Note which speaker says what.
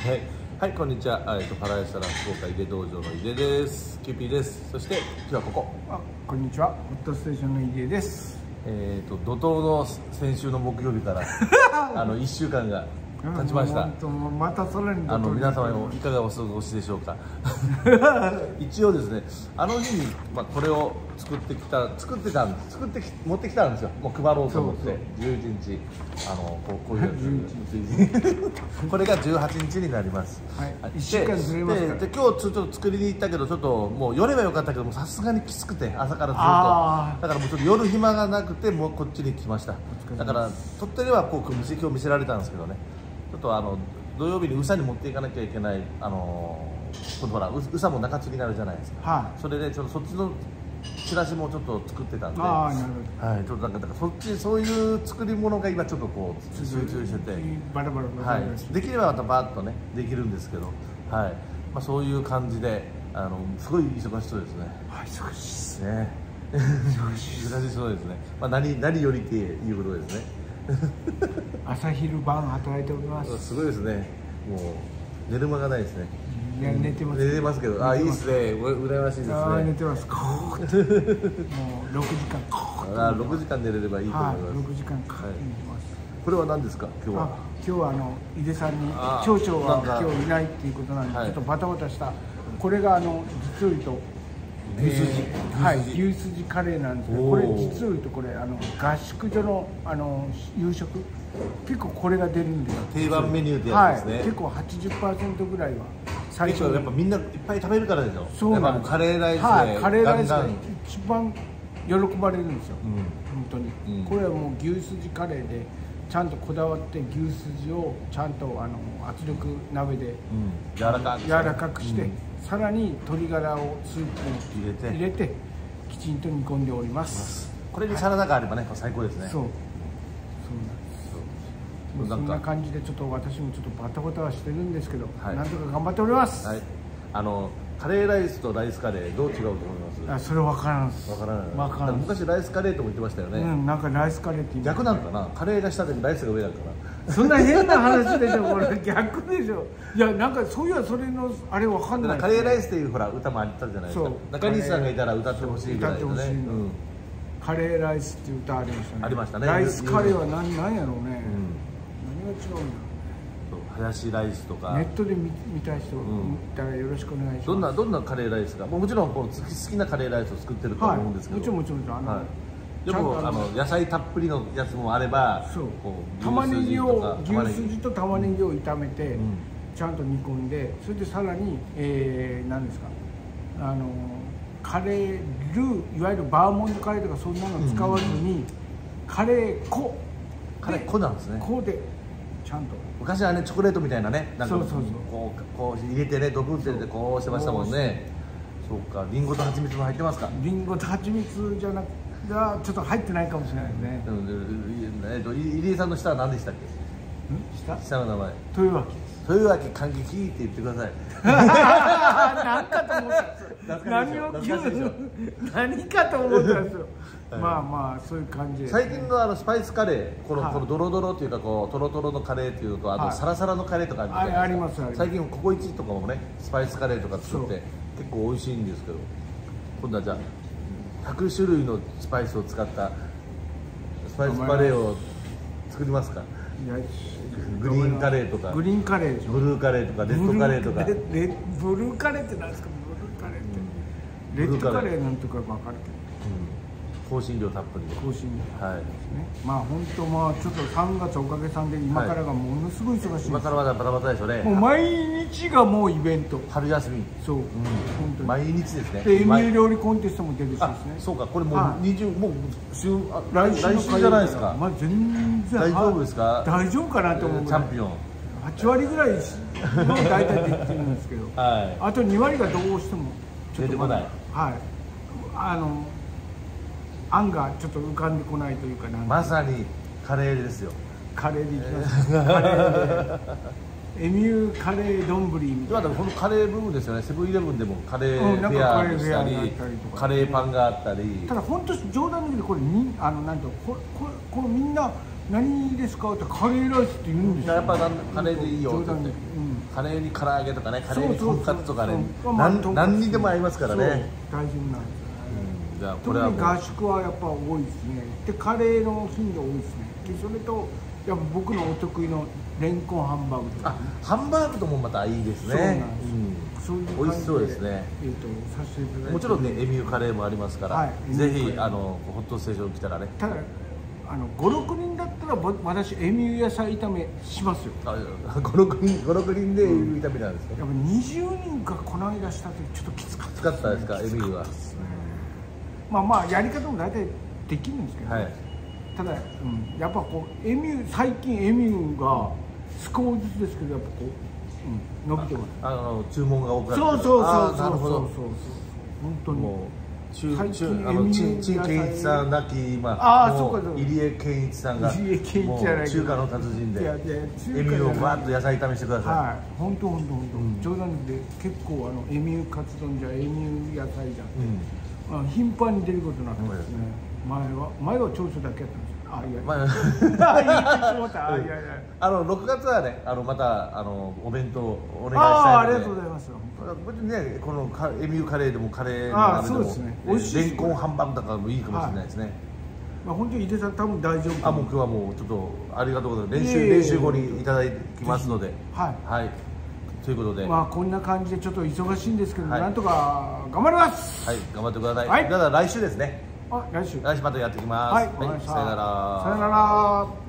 Speaker 1: はい、はい、こんにちは。パラエストラン福岡井出道場の井出です。キューピーです。そして今日はここ。
Speaker 2: こんにちは。ホットステーションの井出です。
Speaker 1: 怒涛の先週の木曜日から1週間が経ちました。
Speaker 2: またそれに
Speaker 1: 皆様いかがお過ごしでしょうか。一応ですね、あの日にこれを持ってきたんですよ。もう配ろうと思って11日こういうやつこれが18日になります。
Speaker 2: はい。1週間ずれますから。
Speaker 1: で今日ちょっと作りに行ったけどちょっともう寄ればよかったけどさすがにきつくて朝からずっとだからもうちょっと夜暇がなくてもうこっちに来ました。だから鳥取は今日見せられたんですけどね。ちょっと土曜日に宇佐に持っていかなきゃいけない今度ほら宇佐も中津になるじゃないですか、はい、それでちょっとそっちのチラシもちょっと作ってたんで、はい、ちょっとだからそういう作り物が今ちょっとこう集中してて
Speaker 2: バラバラ、
Speaker 1: はい、できればまたバーッとねできるんですけど、はい、そういう感じですごい忙しそうですね。
Speaker 2: 忙しいです
Speaker 1: ね。忙しそうですね。何よりっていうことですね。
Speaker 2: 朝昼晩働いております。
Speaker 1: すごいですね。もう寝る間がないですね。
Speaker 2: いや寝てます。
Speaker 1: 寝てますけど、いいですね。羨ましいですね。
Speaker 2: 寝てます。もう6時間。
Speaker 1: 6時間寝れればいいと思います。
Speaker 2: 6時間かかってます。
Speaker 1: これは何ですか今日は？
Speaker 2: 今日は井出さんに町長は今日いないっていうことなんでちょっとバタバタした。これが実を言うと。牛すじカレーなんですけど、これ実を言うとこれ合宿所の夕食結構これが出るんですよ。
Speaker 1: 定番メニューでやつですね。
Speaker 2: 結構 80% ぐらいは
Speaker 1: 最初やっぱみんないっぱい食べるからでしょ。
Speaker 2: そうなんです。
Speaker 1: カレーライスで
Speaker 2: カレーライスが一番喜ばれるんですよ。本当にこれはもう牛すじカレーでちゃんとこだわって牛すじをちゃんと圧力鍋で柔らかくしてさらに鶏ガラをスープに入れてきちんと煮込んでおります。
Speaker 1: これにサラダがあればね最高ですね。
Speaker 2: そうなんです。そんな感じでちょっと私もちょっとバタバタはしてるんですけどなんとか頑張っております。
Speaker 1: カレーライスとライスカレーどう違うと思います？
Speaker 2: それ分からんす。
Speaker 1: 分からない。昔ライスカレーとも言ってましたよね。
Speaker 2: なんかライスカレーって
Speaker 1: 逆なのかな。カレーが下でライスが上なのかな。
Speaker 2: そんな変な話でしょこれ。逆でしょ。いやなんかそういやそれのあれ分かんない。
Speaker 1: カレーライスっていうほら歌もあったじゃないですか。中西さんがいたら歌ってほしいぐらいですね。
Speaker 2: カレーライスっていう歌ありましたね。
Speaker 1: ありましたね。
Speaker 2: ライスカレーは何やろうね。何が違うんだろう。
Speaker 1: ハヤシライスとか
Speaker 2: ネットで見た人いたらよろしくお願いし
Speaker 1: ます。どんなカレーライスがもちろん好きなカレーライスを作ってると思うんですけど、
Speaker 2: もちろん
Speaker 1: でも野菜たっぷりのやつもあれば
Speaker 2: 玉ねぎを牛すじと玉ねぎを炒めてちゃんと煮込んでそれでさらに何ですかカレールーいわゆるバーモントカレーとかそんなの使わずにカレー粉
Speaker 1: なんですね。
Speaker 2: 粉でちゃんと
Speaker 1: 昔はねチョコレートみたいなねなんかこう入れてねドブンって入れてこうしてましたもんね。そうか、リンゴと蜂蜜も入ってますか？
Speaker 2: リンゴと蜂蜜じゃなくがちょっと入ってないかもしれないですね。
Speaker 1: 入江さんの下は何でしたっけ？下の名前
Speaker 2: 豊脇です。
Speaker 1: 豊脇感激って言ってください。
Speaker 2: 何かと思ったんですよ。何かと思ったんですよ。そういう感じで
Speaker 1: 最近のスパイスカレーこのドロドロっていうかトロトロのカレーっていうのとあとサラサラのカレーとか
Speaker 2: あります。
Speaker 1: 最近ココイチとかもねスパイスカレーとか作って結構美味しいんですけど、今度はじゃあ100種類のスパイスを使ったスパイスカレーを作りますか？グリーンカレーとか
Speaker 2: グリーンカレーでしょ。
Speaker 1: ブルーカレーとかレッドカレーとか。
Speaker 2: ブルーカレーって何ですか？ブルーカレーってレッドカレーなんとか分かるけど
Speaker 1: 香辛料たっぷりで。
Speaker 2: 香辛料はいですね。本当ちょっと3月おかげさんで今からがものすごい忙しい。
Speaker 1: 今からまだバタバタでしょうね。
Speaker 2: もう毎日がもうイベント。
Speaker 1: 春休み。
Speaker 2: そう。本当に。
Speaker 1: 毎日ですね。
Speaker 2: で MA 料理コンテストも出るしですね。
Speaker 1: そうか、これもうもう来週じゃないですか。
Speaker 2: 全然
Speaker 1: 大丈夫ですか？
Speaker 2: 大丈夫かなと思う。
Speaker 1: チャンピオン。
Speaker 2: 8割ぐらいの大体できてるんですけど、あと2割がどうしても
Speaker 1: 出てこない。
Speaker 2: 案がちょっと浮かんでこないというか
Speaker 1: まさにカレーですよ。
Speaker 2: カレーでいきます。カレーでエミューカレー丼みたいな。
Speaker 1: このカレー部分ですよね。セブンイレブンでもカレーフェアをしたりカレーパンがあったり。た
Speaker 2: だ本当冗談抜きでこれなんとこのみんな何ですかってカレーライスって言うんですよ。
Speaker 1: やっぱカレーでいいよって言って。 カレーに唐揚げとかね、カレーにとんかつとかね、
Speaker 2: まあ
Speaker 1: 何にでも合いますからね。
Speaker 2: 大丈夫なんですよ。
Speaker 1: じゃあこれは
Speaker 2: 特に合宿はやっぱ多いですね。でカレーの頻度多いですね。でそれとやっぱ僕のお得意のレンコンハンバーグとか、ね、
Speaker 1: ハンバーグともまたいいですね。
Speaker 2: そういう
Speaker 1: 美味しそうですね。
Speaker 2: させていただいて、
Speaker 1: もちろんねエミューカレーもありますから、はい、ぜひホットステーション来たらね。
Speaker 2: ただ5、6人だったら私エミュー野菜炒めしますよ。
Speaker 1: 5、6人でエミュー炒めなんですか。
Speaker 2: やっぱ20人がこの間した時ちょっときつかったですね。
Speaker 1: ですかエミューは。
Speaker 2: まあやり方も大体できるんですけど、はいただ、やっぱこう最近エミューが少しずつですけどやっぱこう、伸びてます。
Speaker 1: 注文が多くなって
Speaker 2: そう本当にもう
Speaker 1: 陳健一さん亡き今入江健一さんが中華の達人でエミューをバーッと野菜炒めしてください。
Speaker 2: はい本当冗談で結構エミューカツ丼じゃエミュー野菜じゃ頻繁に出ることになってますね。前は長所だけやったんですよ。
Speaker 1: 6月はねまたお弁当お願いしたいので。
Speaker 2: ありがとうございます。
Speaker 1: 別にねこのエミューカレーでもカレーの鍋でもレンコンハンバーグとかもいいかもしれないですね。
Speaker 2: まあ本当に井出さん多分大丈夫。
Speaker 1: もう今日はもうちょっとありがとうございます。練習後にいただきますので。はいということで
Speaker 2: まあこんな感じでちょっと忙しいんですけどなんとか頑張ります。
Speaker 1: はい頑張ってください。ただ来週ですね。
Speaker 2: 来週
Speaker 1: またやってきます。
Speaker 2: はい、
Speaker 1: さよなら。
Speaker 2: さよなら。